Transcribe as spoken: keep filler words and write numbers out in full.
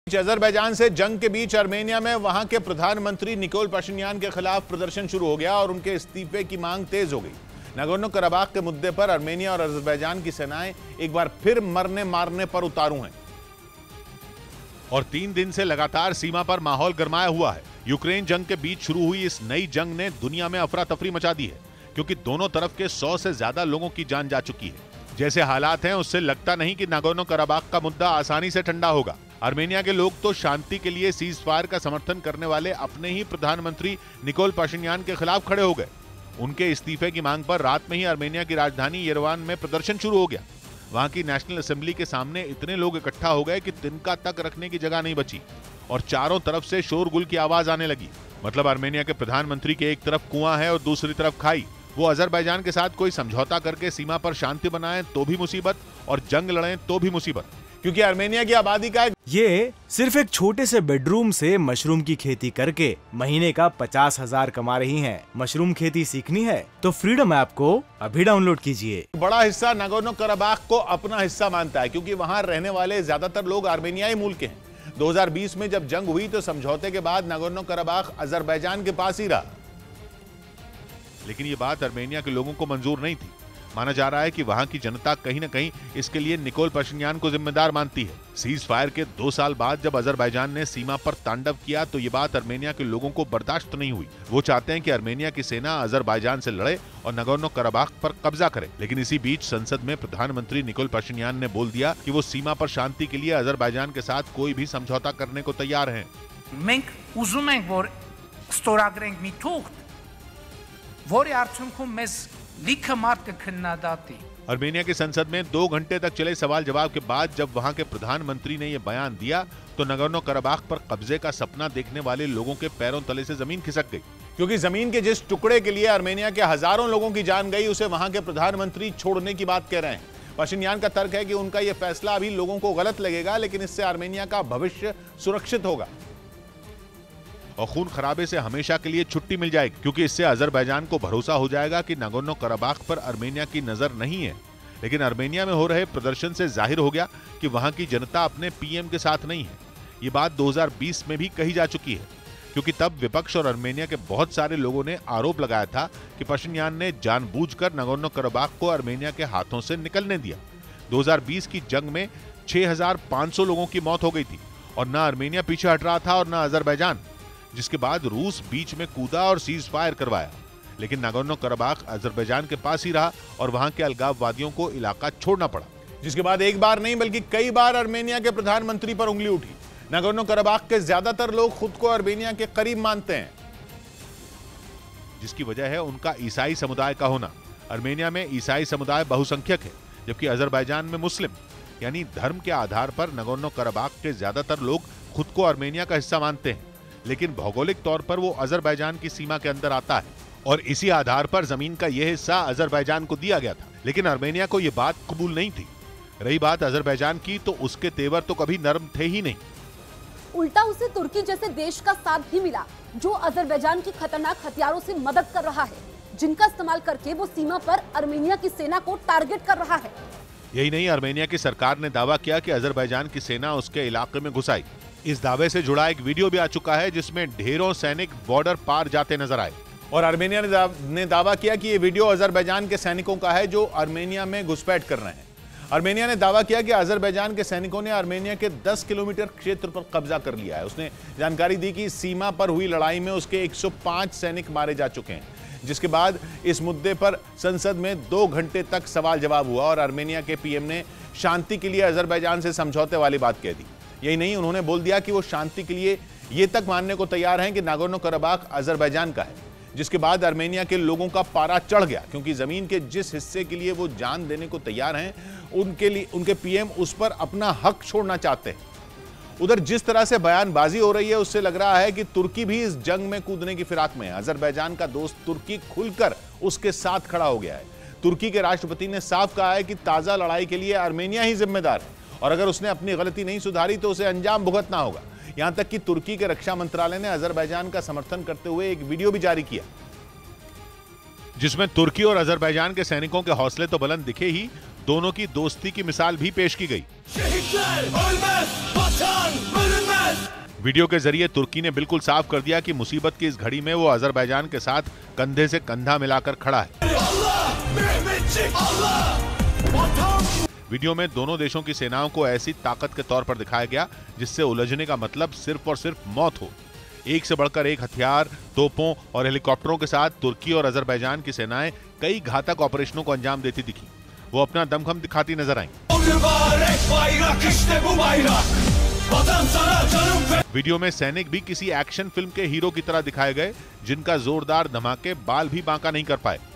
Azerbaijan से जंग के बीच आर्मेनिया में वहां के प्रधानमंत्री निकोल पाशिन्यान के खिलाफ प्रदर्शन शुरू हो गया और उनके इस्तीफे की मांग तेज हो गई। नागोर्नो कराबाख के मुद्दे पर आर्मेनिया और अजरबैजान की सेनाएं एक बार फिर मरने मारने पर उतारू हैं और तीन दिन से लगातार सीमा पर माहौल गरमाया हुआ है। यूक्रेन जंग के बीच शुरू हुई इस नई जंग ने दुनिया में अफरा तफरी मचा दी है, क्योंकि दोनों तरफ के सौ से ज्यादा लोगों की जान जा चुकी है। जैसे हालात हैं उससे लगता नहीं कि नागोर्नो कराबाख का मुद्दा आसानी से ठंडा होगा। आर्मेनिया के लोग तो शांति के लिए सीज फायर का समर्थन करने वाले अपने ही प्रधानमंत्री निकोल पाशिन्यान के खिलाफ खड़े हो गए। उनके इस्तीफे की मांग पर रात में ही आर्मेनिया की राजधानी येरेवान में प्रदर्शन शुरू हो गया। वहां की नेशनल असेंबली के सामने इतने लोग इकट्ठा हो गए कि तिनका तक रखने की जगह नहीं बची और चारों तरफ से शोरगुल की आवाज आने लगी। मतलब आर्मेनिया के प्रधानमंत्री के एक तरफ कुआं है और दूसरी तरफ खाई। वो अजरबैजान के साथ कोई समझौता करके सीमा पर शांति बनाएं तो भी मुसीबत और जंग लड़ें तो भी मुसीबत, क्योंकि आर्मेनिया की आबादी का ये सिर्फ एक छोटे से बेडरूम से मशरूम की खेती करके महीने का पचास हजार कमा रही हैं। मशरूम खेती सीखनी है तो फ्रीडम ऐप को अभी डाउनलोड कीजिए। बड़ा हिस्सा नागोर्नो कराबाख को अपना हिस्सा मानता है, क्योंकि वहां रहने वाले ज्यादातर लोग आर्मेनियाई मूल के हैं। दो हज़ार बीस में जब जंग हुई तो समझौते के बाद नागोर्नो कराबाख अजरबैजान के पास ही रहा, लेकिन ये बात आर्मेनिया के लोगों को मंजूर नहीं थी। माना जा रहा है कि वहां की जनता कहीं न कहीं इसके लिए निकोल पाशिन्यान को जिम्मेदार मानती है। सीज फायर के दो साल बाद जब अजरबैजान ने सीमा पर तांडव किया तो ये बात आर्मेनिया के लोगों को बर्दाश्त नहीं हुई। वो चाहते हैं कि आर्मेनिया की सेना अजरबैजान से लड़े और नागोर्नो कराबाख पर कब्जा करे। लेकिन इसी बीच संसद में प्रधानमंत्री निकोल पाशिन्यान ने बोल दिया कि वो सीमा पर शांति के लिए अजरबैजान के साथ कोई भी समझौता करने को तैयार है। आर्मेनिया की संसद में दो घंटे तक चले सवाल जवाब के बाद जब वहां के प्रधानमंत्री ने यह बयान दिया तो नागोर्नो कराबाख पर कब्जे का सपना देखने वाले लोगों के पैरों तले से जमीन खिसक गई, क्योंकि जमीन के जिस टुकड़े के लिए आर्मेनिया के हजारों लोगों की जान गई उसे वहां के प्रधानमंत्री छोड़ने की बात कह रहे हैं। पाशिन्यान का तर्क है कि उनका यह फैसला अभी लोगों को गलत लगेगा, लेकिन इससे आर्मेनिया का भविष्य सुरक्षित होगा और खून खराबे से हमेशा के लिए छुट्टी मिल जाएगी, क्योंकि इससे अजरबैजान को भरोसा हो जाएगा कि नागोर्नो कराबाख पर आर्मेनिया की नजर नहीं है। लेकिन आर्मेनिया में हो रहे प्रदर्शन से जाहिर हो गया कि वहां की जनता अपने पीएम के साथ नहीं है। ये बात दो हज़ार बीस में भी कही जा चुकी है, क्योंकि तब विपक्ष और आर्मेनिया के बहुत सारे लोगों ने आरोप लगाया था कि पाशिन्यान ने जानबूझकर नागोर्नो कराबाख को आर्मेनिया के हाथों से निकलने दिया। दो हज़ार बीस की जंग में छह हजार पांच सौ लोगों की मौत हो गई थी और न आर्मेनिया पीछे हट रहा था और न अजरबैजान, जिसके बाद रूस बीच में कूदा और सीज फायर करवाया। लेकिन नागोर्नो कराबाख अजरबैजान के पास ही रहा और वहां के अलगाववादियों को इलाका छोड़ना पड़ा, जिसके बाद एक बार नहीं बल्कि कई बार आर्मेनिया के प्रधानमंत्री पर उंगली उठी। नागोर्नो कराबाख के ज्यादातर लोग खुद को आर्मेनिया के करीब मानते हैं, जिसकी वजह है उनका ईसाई समुदाय का होना। आर्मेनिया में ईसाई समुदाय बहुसंख्यक है, जबकि अजरबैजान में मुस्लिम, यानी धर्म के आधार पर नागोर्नो कराबाख के ज्यादातर लोग खुद को आर्मेनिया का हिस्सा मानते हैं। लेकिन भौगोलिक तौर पर वो अजरबैजान की सीमा के अंदर आता है और इसी आधार पर जमीन का यह हिस्सा अजरबैजान को दिया गया था। लेकिन आर्मेनिया को यह बात कबूल नहीं थी। रही बात अजरबैजान की, तो उसके तेवर तो कभी नरम थे ही नहीं। उल्टा उसे तुर्की जैसे देश का साथ भी मिला, जो अजरबैजान की खतरनाक हथियारों से मदद कर रहा है, जिनका इस्तेमाल करके वो सीमा पर आर्मेनिया की सेना को टारगेट कर रहा है। यही नहीं, आर्मेनिया की सरकार ने दावा किया कि अजरबैजान की सेना उसके इलाके में घुस आई। इस दावे से जुड़ा एक वीडियो भी आ चुका है, जिसमें ढेरों सैनिक बॉर्डर पार जाते नजर आए और आर्मेनिया ने, दा, ने दावा किया कि ये वीडियो अजरबैजान के सैनिकों का है जो आर्मेनिया में घुसपैठ कर रहे हैं। आर्मेनिया ने दावा किया कि अजरबैजान के सैनिकों ने आर्मेनिया के दस किलोमीटर क्षेत्र पर कब्जा कर लिया है। उसने जानकारी दी कि सीमा पर हुई लड़ाई में उसके एक सौ पाँच सैनिक मारे जा चुके हैं, जिसके बाद इस मुद्दे पर संसद में दो घंटे तक सवाल जवाब हुआ और आर्मेनिया के पीएम ने शांति के लिए अजरबैजान से समझौते वाली बात कह दी। यही नहीं, उन्होंने बोल दिया कि वो शांति के लिए ये तक मानने को तैयार हैं कि नागोर्नो कराबाख अजरबैजान का है, जिसके बाद आर्मेनिया के लोगों का पारा चढ़ गया, क्योंकि जमीन के जिस हिस्से के लिए वो जान देने को तैयार हैं, उनके लिए उनके पीएम उस पर अपना हक छोड़ना चाहते हैं। उधर जिस तरह से बयानबाजी हो रही है उससे लग रहा है कि तुर्की भी इस जंग में कूदने की फिराक में है। अजरबैजान का दोस्त तुर्की खुलकर उसके साथ खड़ा हो गया है। तुर्की के राष्ट्रपति ने साफ कहा है कि ताजा लड़ाई के लिए आर्मेनिया ही जिम्मेदार है और अगर उसने अपनी गलती नहीं सुधारी तो उसे अंजाम भुगतना होगा। यहां तक कि तुर्की के रक्षा मंत्रालय ने अजरबैजान का समर्थन करते हुए एक वीडियो भी जारी किया, जिसमें तुर्की और अजरबैजान के सैनिकों के हौसले तो बुलंद दिखे ही, दोनों की दोस्ती की मिसाल भी पेश की गई। वीडियो के जरिए तुर्की ने बिल्कुल साफ कर दिया कि मुसीबत की इस घड़ी में वो अजरबैजान के साथ कंधे से कंधा मिलाकर खड़ा है। वीडियो में दोनों देशों की सेनाओं को ऐसी ताकत के तौर पर दिखाया गया जिससे उलझने का मतलब सिर्फ और सिर्फ मौत हो। एक से बढ़कर एक हथियार, तोपों और हेलीकॉप्टरों के साथ तुर्की और अजरबैजान की सेनाएं कई घातक ऑपरेशनों को अंजाम देती दिखी। वो अपना दमखम दिखाती नजर आईं। वीडियो में सैनिक भी किसी एक्शन फिल्म के हीरो की तरह दिखाए गए, जिनका जोरदार धमाके बाल भी बांका नहीं कर पाए।